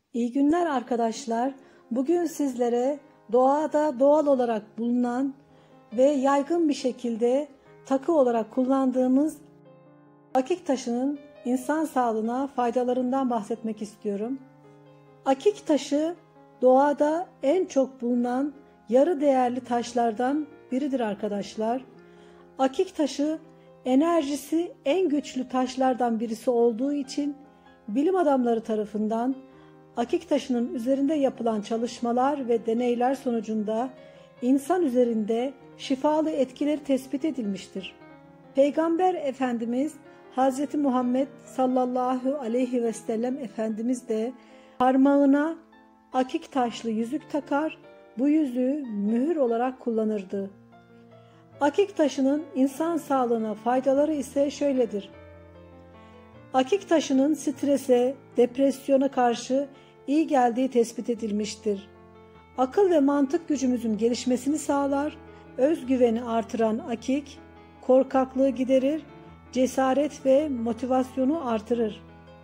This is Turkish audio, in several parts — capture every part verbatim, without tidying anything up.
İyi günler arkadaşlar. Bugün sizlere doğada doğal olarak bulunan ve yaygın bir şekilde takı olarak kullandığımız akik taşının insan sağlığına faydalarından bahsetmek istiyorum. Akik taşı doğada en çok bulunan yarı değerli taşlardan biridir arkadaşlar. Akik taşı enerjisi en güçlü taşlardan birisi olduğu için bilim adamları tarafından akik taşının üzerinde yapılan çalışmalar ve deneyler sonucunda insan üzerinde şifalı etkileri tespit edilmiştir. Peygamber Efendimiz Hazreti Muhammed sallallahu aleyhi ve sellem Efendimiz de parmağına akik taşlı yüzük takar, bu yüzüğü mühür olarak kullanırdı. Akik taşının insan sağlığına faydaları ise şöyledir. Akik taşının strese, depresyona karşı iyi geldiği tespit edilmiştir. Akıl ve mantık gücümüzün gelişmesini sağlar, özgüveni artıran akik, korkaklığı giderir, cesaret ve motivasyonu artırır.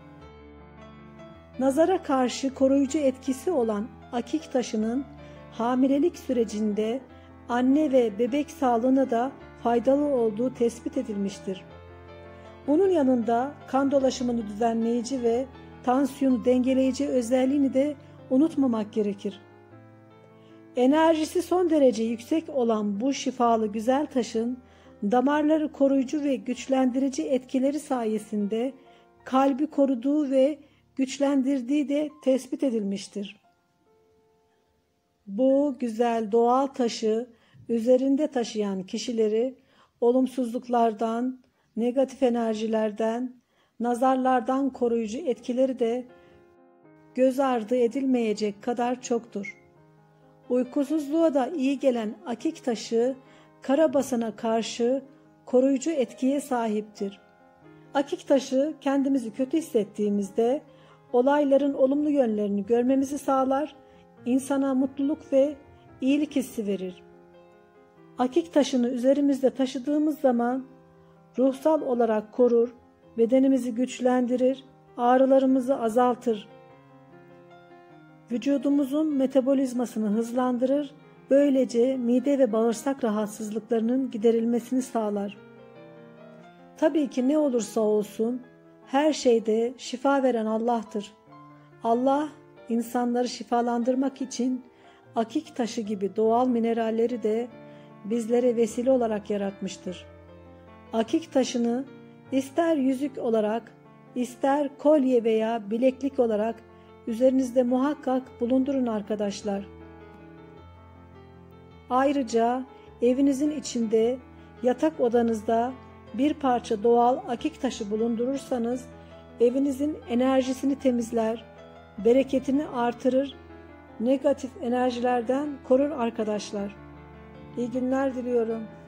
Nazara karşı koruyucu etkisi olan akik taşının hamilelik sürecinde anne ve bebek sağlığına da faydalı olduğu tespit edilmiştir. Bunun yanında kan dolaşımını düzenleyici ve tansiyonu dengeleyici özelliğini de unutmamak gerekir. Enerjisi son derece yüksek olan bu şifalı güzel taşın damarları koruyucu ve güçlendirici etkileri sayesinde kalbi koruduğu ve güçlendirdiği de tespit edilmiştir. Bu güzel doğal taşı üzerinde taşıyan kişileri olumsuzluklardan, negatif enerjilerden, nazarlardan koruyucu etkileri de göz ardı edilmeyecek kadar çoktur. Uykusuzluğa da iyi gelen akik taşı karabasana karşı koruyucu etkiye sahiptir. Akik taşı kendimizi kötü hissettiğimizde olayların olumlu yönlerini görmemizi sağlar, insana mutluluk ve iyilik hissi verir. Akik taşını üzerimizde taşıdığımız zaman ruhsal olarak korur, bedenimizi güçlendirir, ağrılarımızı azaltır. Vücudumuzun metabolizmasını hızlandırır, böylece mide ve bağırsak rahatsızlıklarının giderilmesini sağlar. Tabii ki ne olursa olsun her şeyde şifa veren Allah'tır. Allah insanları şifalandırmak için akik taşı gibi doğal mineralleri de bizlere vesile olarak yaratmıştır. Akik taşını ister yüzük olarak, ister kolye veya bileklik olarak üzerinizde muhakkak bulundurun arkadaşlar. Ayrıca evinizin içinde, yatak odanızda bir parça doğal akik taşı bulundurursanız evinizin enerjisini temizler, bereketini artırır, negatif enerjilerden korur arkadaşlar. İyi günler diliyorum.